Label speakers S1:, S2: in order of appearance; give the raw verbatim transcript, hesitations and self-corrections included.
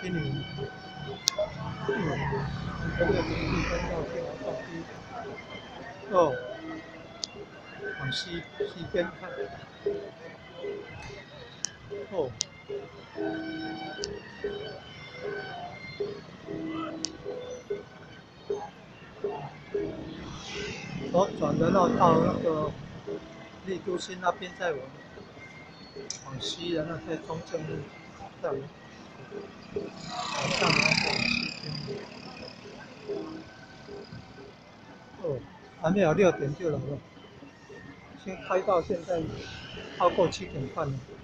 S1: 金陵，嗯，这个地方要去到西，哦，往西西边看，哦，左转然后到那个丽都新那边再往往西，然后在中正路再往往上，然后再往西边。哦，还没有六点就来了，先开到现在超过七点半了。